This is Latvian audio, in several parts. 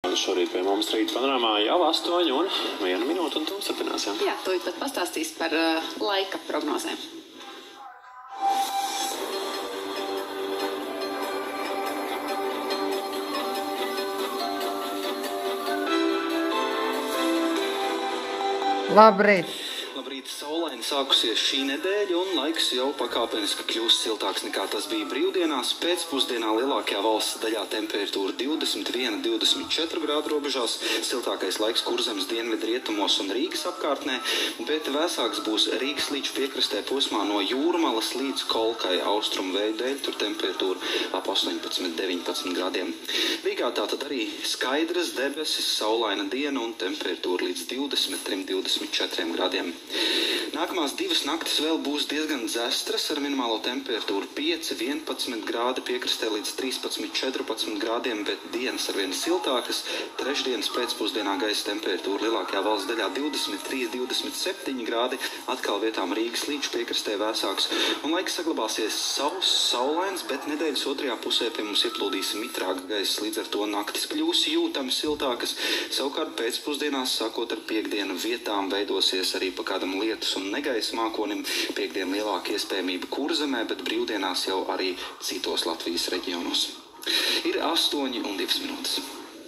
Šorīt pie mums rīta panorāmā jau 8:01 minūte un turpināsim. Jā, tūlīt pat pastāstīs par laika prognozēm. Labrīt! Labrīt, saulaini sākusies šī nedēļa un laiks jau pakāpeniski kļūst siltāks nekā tas bija brīvdienās. Pēcpusdienā lielākajā valsts daļā temperatūra 21–24 grādu robežās, siltākais laiks Kurzemes dienvidrietumos un Rīgas apkārtnē, bet vēsāks būs Rīgas līča piekrastē posmā no Jūrmalas līdz Kolkai austrumu vēju dēļ, tur temperatūra ap 18–19 grādiem. Rīgā tātad arī skaidras debesis, saulaina diena un temperatūra līdz 23–24 grādiem. Nākamās divas naktis vēl būs diezgan dzestras ar minimālo temperatūru 5–11 grādi piekrastē līdz 13–14 grādiem, bet dienas arvien siltākas. Trešdienas pēcpusdienā gaisa temperatūra lielākajā valsts daļā 23–27 grādi, atkal vietām Rīgas līča piekrastē vēsāks. Un laiks saglabāsies sauss, saulains, bet nedēļas otrajā pusē pie mums ieplūdīs mitrāks gaiss, līdz ar to naktis kļūs jūtami siltākas. Savukārt pēcpusdienās, sākot ar piekdienu, vietām veidosies arī pa kādam lietus un negaisa mākonim. Piekdien lielāka iespējamība Kurzemē, bet brīvdienās jau arī citos Latvijas reģionos. Ir 8:02 minūtes.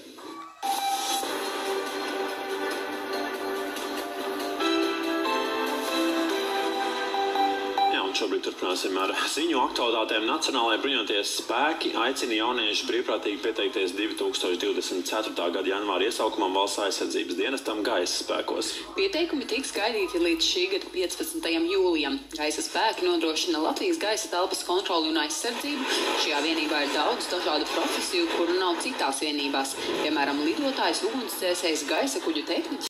Šobrīd turpināsim ar ziņu aktualitātēm. Nacionālajie bruņoties spēki aicina jauniešus brīvprātīgi pieteikties 2024. gada janvāra iesaukumam valsts aizsardzības dienestam gaisa spēkos. Pieteikumi tiks gaidīti līdz šī gada 15. jūlijam. Gaisa spēki nodrošina Latvijas gaisa telpas kontroli un aizsardzību. Šajā vienībā ir daudz dažādu profesiju, kuru nav citās vienībās. Piemēram, lidotājs, ugunsdzēsējs, gaisa kuģu tehniķis.